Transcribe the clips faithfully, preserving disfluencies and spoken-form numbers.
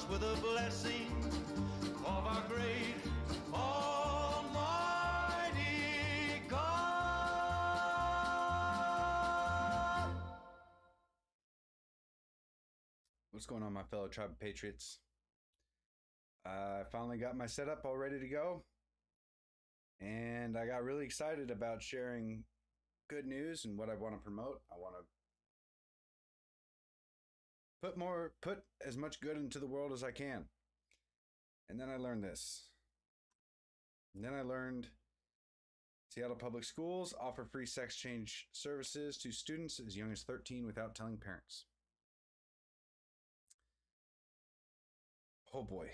us with a blessing of our great Almighty God. What's going on, my fellow tribe of patriots? I finally got my setup all ready to go, and I got really excited about sharing good news and what I want to promote. I want to put more, put as much good into the world as I can. And then I learned this. And then I learned Seattle Public Schools offer free sex change services to students as young as thirteen without telling parents. Oh boy.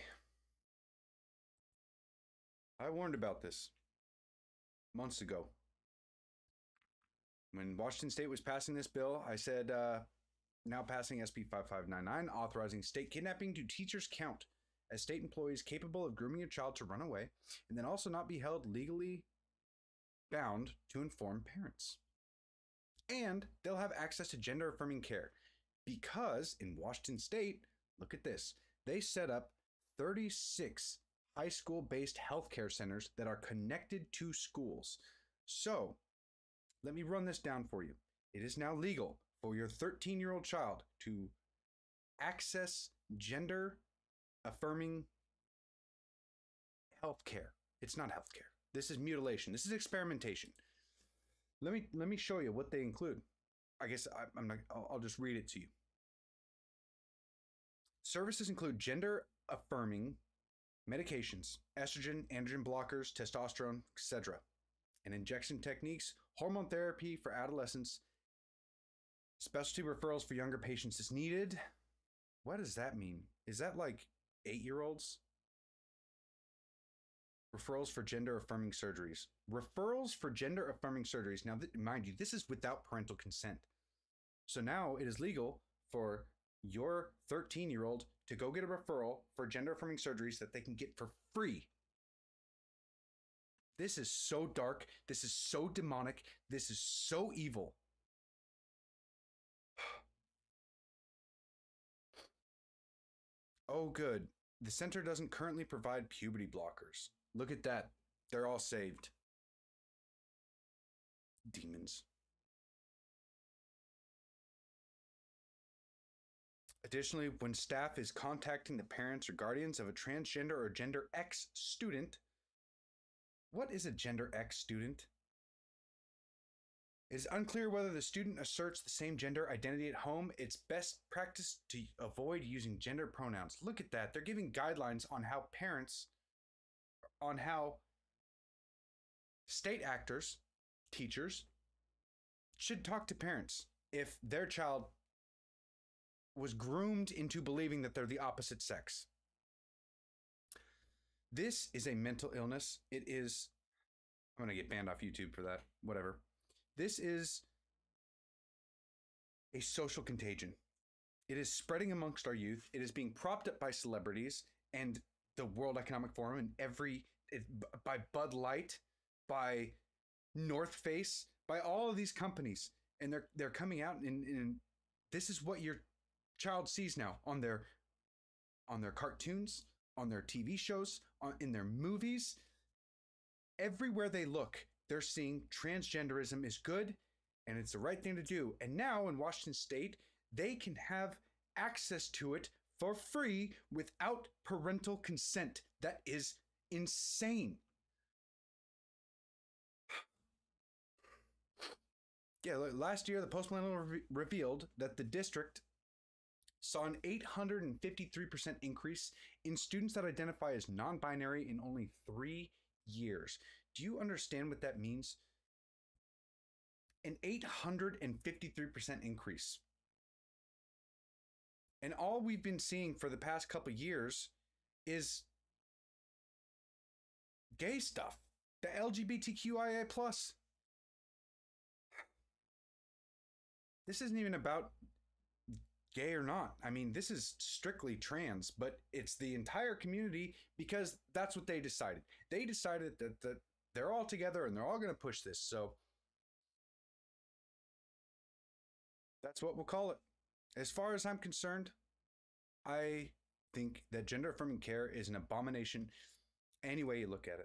I warned about this months ago. When Washington State was passing this bill, I said, uh, now passing S B five five nine nine, authorizing state kidnapping to teachers count as state employees capable of grooming a child to run away, and then also not be held legally bound to inform parents. And they'll have access to gender-affirming care because in Washington State, look at this, they set up thirty-six high school-based healthcare centers that are connected to schools. So, let me run this down for you. It is now legal for your thirteen-year-old child to access gender-affirming healthcare. It's not healthcare. This is mutilation. This is experimentation. Let me let me show you what they include. I guess I, I'm not. I'll, I'll just read it to you. Services include gender-affirming medications, estrogen, androgen blockers, testosterone, et cetera, and injection techniques, hormone therapy for adolescents, specialty referrals for younger patients is needed. What does that mean? Is that like eight-year-olds? Referrals for gender-affirming surgeries. Referrals for gender-affirming surgeries. Now, th- mind you, this is without parental consent. So now it is legal for your thirteen-year-old to go get a referral for gender-affirming surgeries that they can get for free. This is so dark. This is so demonic. This is so evil. Oh, good. The center doesn't currently provide puberty blockers. Look at that. They're all saved. Demons. Additionally, when staff is contacting the parents or guardians of a transgender or gender X student, what is a gender X student? It is unclear whether the student asserts the same gender identity at home. It's best practice to avoid using gender pronouns. Look at that. They're giving guidelines on how parents, on how state actors, teachers, should talk to parents if their child was groomed into believing that they're the opposite sex. This is a mental illness. It is, I'm going to get banned off YouTube for that, whatever. This is a social contagion. It is spreading amongst our youth. It is being propped up by celebrities and the World Economic Forum and every, it, by Bud Light, by North Face, by all of these companies. And they're, they're coming out and, and this is what your child sees now on their, on their cartoons, on their T V shows, on, in their movies. Everywhere they look, they're seeing transgenderism is good and it's the right thing to do. And now in Washington State, they can have access to it for free without parental consent. That is insane. Yeah, last year, the Post-Millennial re- revealed that the district saw an eight hundred fifty-three percent increase in students that identify as non-binary in only three years. Do you understand what that means? An eight hundred fifty-three percent increase. And all we've been seeing for the past couple years is gay stuff. The L G B T Q I A plus. This isn't even about gay or not. I mean, this is strictly trans, but it's the entire community because that's what they decided. They decided that, that they're all together and they're all going to push this. So that's what we'll call it. As far as I'm concerned, I think that gender affirming care is an abomination any way you look at it.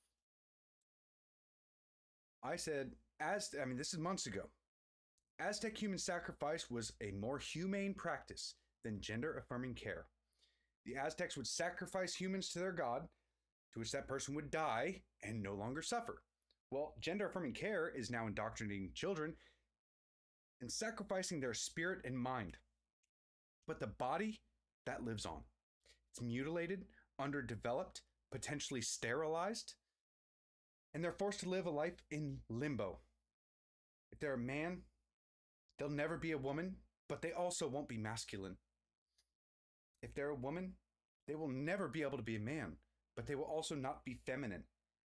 I said, as I mean, this is months ago. Aztec human sacrifice was a more humane practice than gender affirming care. The Aztecs would sacrifice humans to their god, to which that person would die and no longer suffer. Well, gender affirming care is now indoctrinating children and sacrificing their spirit and mind. But the body, that lives on. It's mutilated, underdeveloped, potentially sterilized, and they're forced to live a life in limbo. If they're a man, they'll never be a woman, but they also won't be masculine. If they're a woman, they will never be able to be a man, but they will also not be feminine.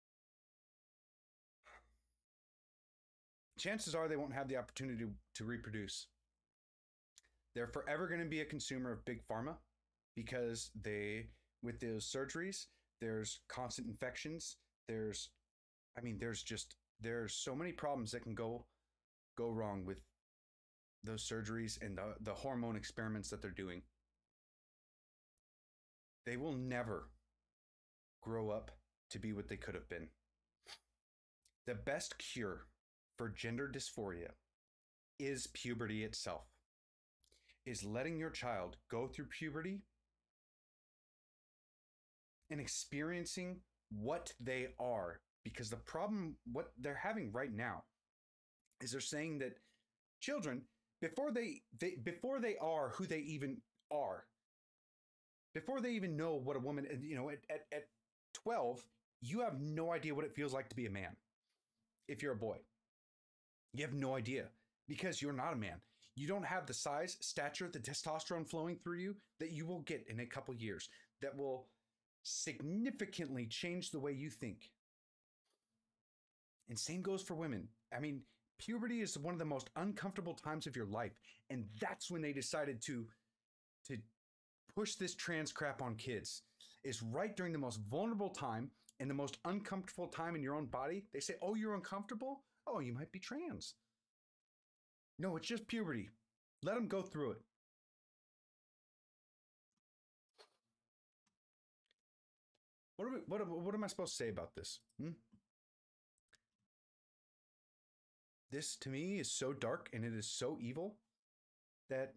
Chances are they won't have the opportunity to, to reproduce. They're forever going to be a consumer of big pharma because they, with those surgeries, there's constant infections. There's, I mean, there's just, there's so many problems that can go, go wrong with those surgeries and the, the hormone experiments that they're doing. They will never grow up to be what they could have been. The best cure for gender dysphoria is puberty itself. Is letting your child go through puberty and experiencing what they are. Because the problem, what they're having right now, is they're saying that children, before they, they before they are who they even are, before they even know what a woman, you know, at, at, at twelve, you have no idea what it feels like to be a man. If you're a boy, you have no idea because you're not a man. You don't have the size, stature, the testosterone flowing through you that you will get in a couple years that will significantly change the way you think. And same goes for women. I mean, puberty is one of the most uncomfortable times of your life. And that's when they decided to, to push this trans crap on kids. Is right during the most vulnerable time and the most uncomfortable time in your own body. They say, oh, you're uncomfortable? Oh, you might be trans. No, it's just puberty. Let them go through it. What, are we, what, what am I supposed to say about this? Hmm? This, to me, is so dark and it is so evil that,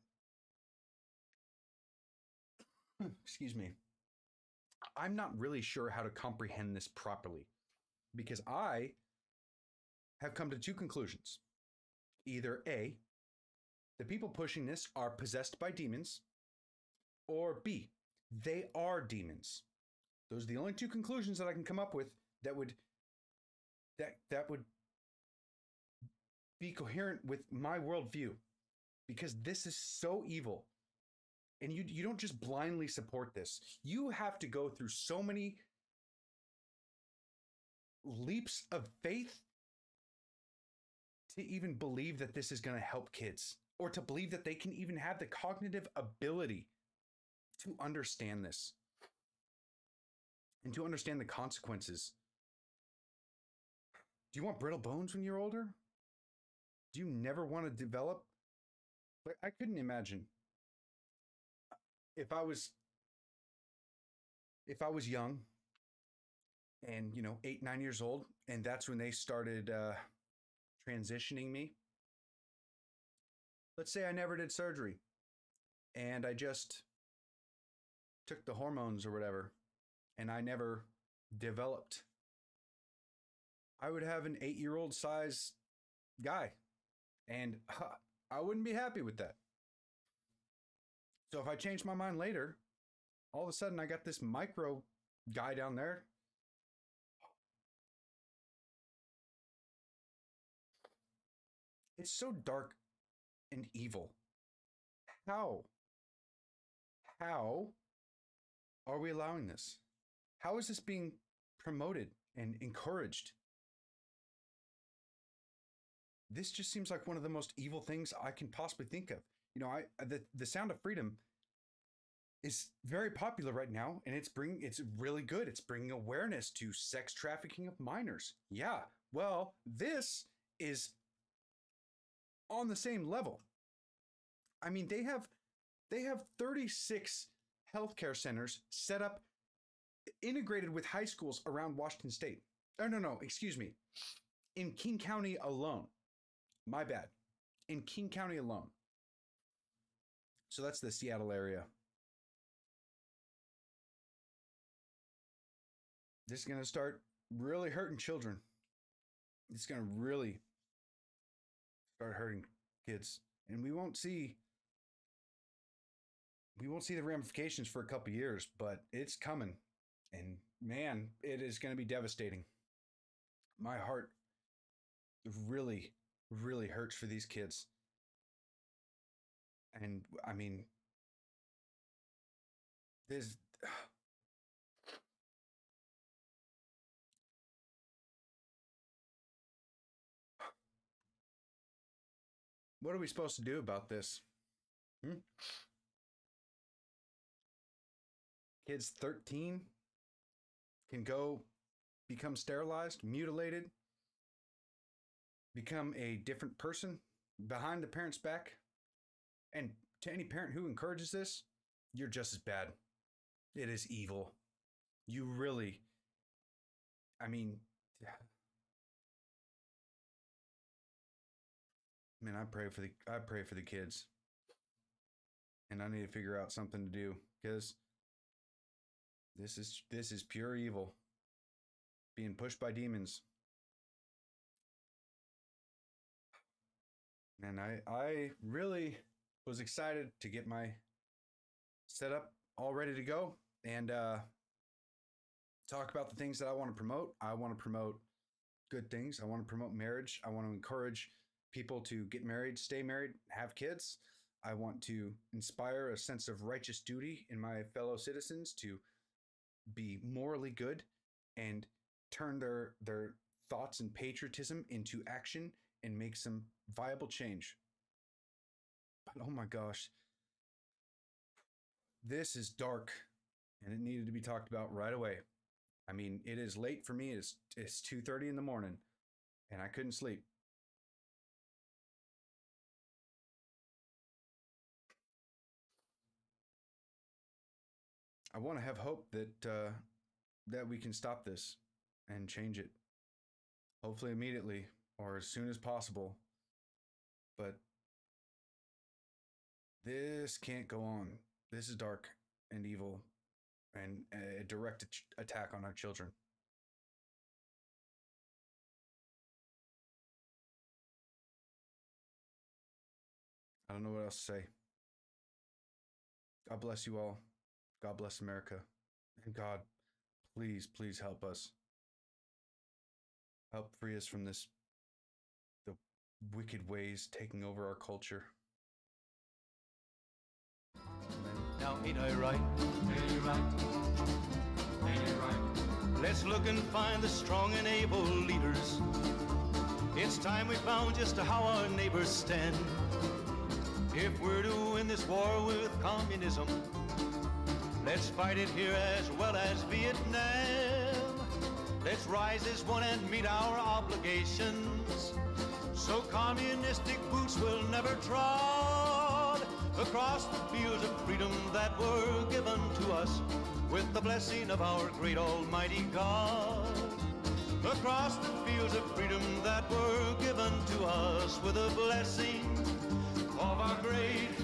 excuse me, I'm not really sure how to comprehend this properly because I have come to two conclusions. Either A, the people pushing this are possessed by demons, or B, they are demons. Those are the only two conclusions that I can come up with that would that that would be coherent with my worldview, because this is so evil. And you you don't just blindly support this. You have to go through so many leaps of faith to even believe that this is going to help kids, or to believe that they can even have the cognitive ability to understand this and to understand the consequences. Do you want brittle bones when you're older? Do you never want to develop? Like, I couldn't imagine if I was if I was young and, you know, eight, nine years old, and that's when they started uh, transitioning me. Let's say I never did surgery and I just took the hormones or whatever, and I never developed. I would have an eight-year-old size guy, and uh, I wouldn't be happy with that. So if I change my mind later, all of a sudden I got this micro guy down there. It's so dark and evil. How? How are we allowing this? How is this being promoted and encouraged? This just seems like one of the most evil things I can possibly think of. You know, I the, the Sound of Freedom is very popular right now, and it's bring it's really good. It's bringing awareness to sex trafficking of minors. Yeah, well, this is on the same level. I mean, they have they have thirty-six healthcare centers set up, integrated with high schools around Washington State. Oh, no, no, excuse me. In King County alone. My bad. In King County alone. So that's the Seattle area. This is going to start really hurting children. It's going to really start hurting kids. And we won't see we won't see the ramifications for a couple years, but it's coming. And man, it is going to be devastating. My heart really, really hurts for these kids. And I mean, there's what are we supposed to do about this? Hmm? Kids thirteen can go become sterilized, mutilated, become a different person behind the parent's back. And to any parent who encourages this, you're just as bad. It is evil. You really, I mean, man, I pray for the I pray for the kids. And I need to figure out something to do, because this is this is pure evil. Being pushed by demons. And I I really was excited to get my setup all ready to go and uh, talk about the things that I want to promote. I want to promote good things. I want to promote marriage. I want to encourage people to get married, stay married, have kids. I want to inspire a sense of righteous duty in my fellow citizens to be morally good and turn their their thoughts and patriotism into action and make some viable change. But oh my gosh, this is dark and it needed to be talked about right away. I mean, it is late for me. It's, it's two thirty in the morning and I couldn't sleep. I want to have hope that uh, that we can stop this and change it. Hopefully immediately or as soon as possible. But this can't go on. This is dark and evil and a direct attack on our children. I don't know what else to say. God bless you all. God bless America. And God, please, please help us. Help free us from this, the wicked ways taking over our culture. Amen. Now ain't I right? Ain't I right? Ain't I right? Let's look and find the strong and able leaders. It's time we found just how our neighbors stand. If we're to win this war with communism, let's fight it here as well as Vietnam. Let's rise as one and meet our obligations, so communistic boots will never trod across the fields of freedom that were given to us with the blessing of our great almighty God. Across the fields of freedom that were given to us with the blessing of our great